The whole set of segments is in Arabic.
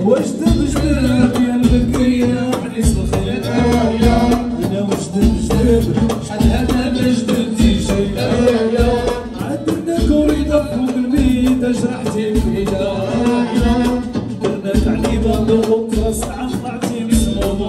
وجدب جدب يا البكرية حنيس الخير انا وجدب جدب شحال هذا ما جدبتي شي عدلنا كوريدة فوق الميدة جرحتي الميدة درنا تعليمة بالغطرة ساعة طلعتي مسمومة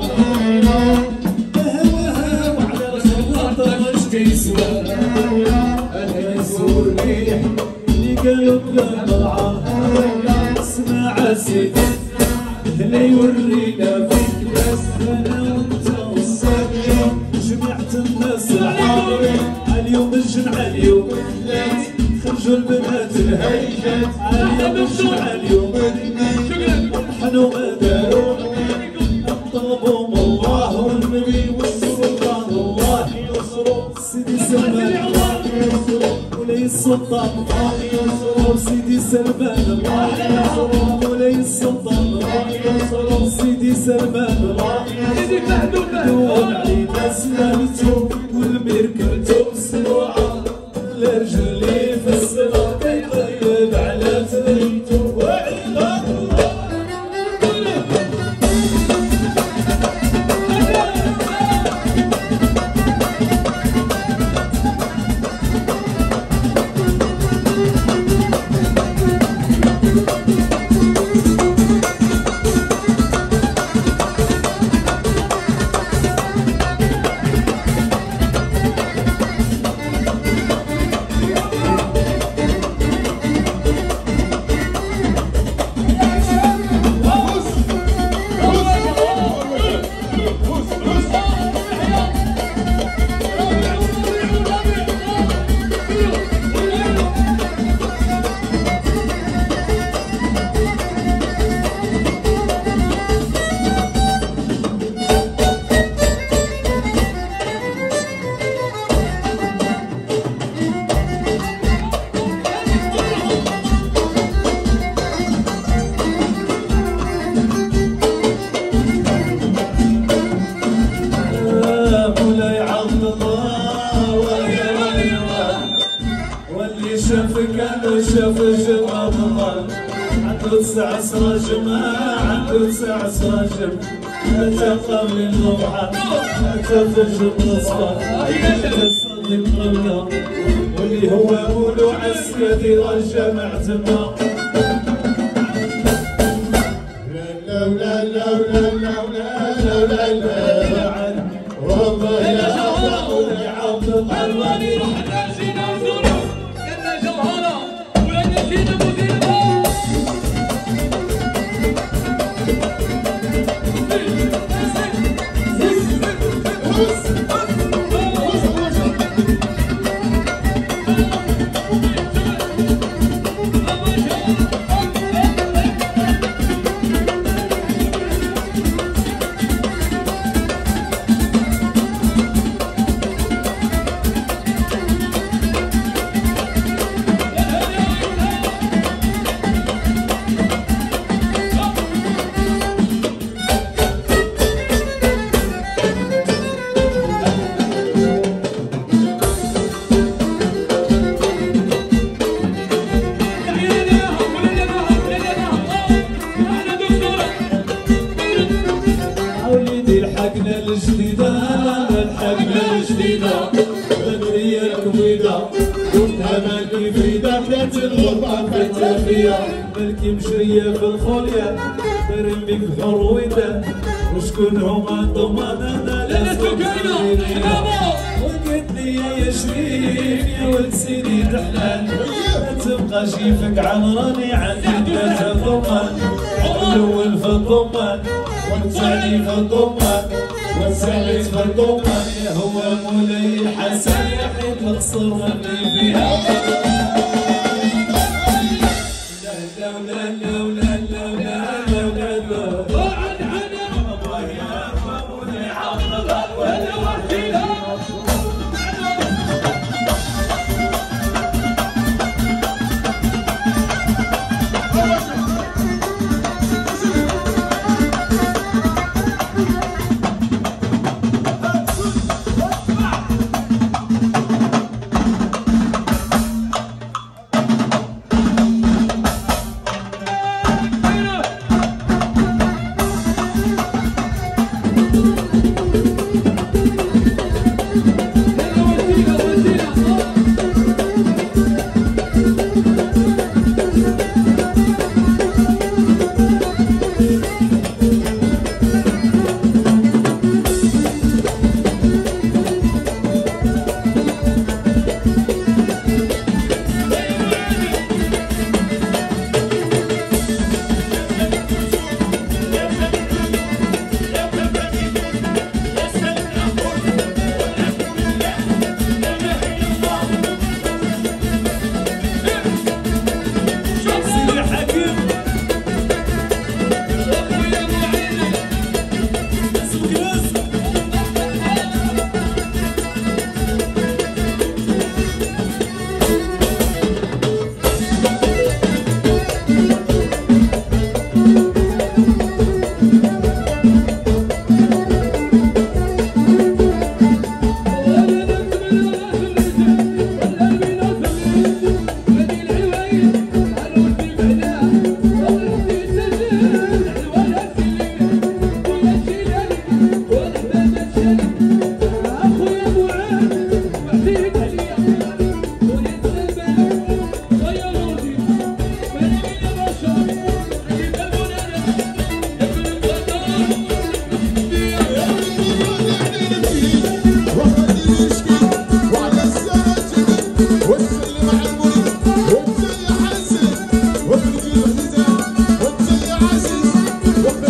هواها وعلى الخلاطة واش كيسوى انا يسوى الريح اللي قالوا بلا مرعى اسمع سيدي هلا يورينا فيك بس انا وانت والصبي جمعت الناس العالي اليوم الجمعة اليوم خرجوا البنات الهيجات اليوم الجمعة اليوم ونحنو ما داروا الطلبوا من الله والنبي والسلطان الله ينصروا سيدي سلمان الله ينصروا مولاي السلطان الله ينصروا سيدي سلمان الله ينصروا مولاي السلطان الله ينصروا سيدي سلمان الله ينصروا دون علينا سلامتو والمركبتو مسروعة الرجل اللي في السما كيطيب على تريتو وعلى شاف جمع ضمان عنده 9 سراجم عنده 9 سراجم أتى قبل الضبحة أتى فجر الصباح أتى صديق ربنا واللي هو مولو عسكري رجع معتمة لا لا لا لا لا لا لا لا والله يا الله يا عبد الله الحقنا الجديدة بدرية الكويدة قلتها مالكي فريدة بلات الغربة فاتها فيا مالكي مشرية في الخولية دايرين بيك بحر ويدا وشكون هما الضمان انا لازم وقلت لي يا شريف يا ولد سيدي دحلان ما تبقى جيفك عمراني عندي 3 ضمان الاول في الضمان والثاني في الضمان والثالث في الضمان هو مولاي الحسن يحيط القصر واللي فيها لا لا لا لا لا لا لا لا وعد عنا الله يا مولاي عبد ولا وحدينا وقت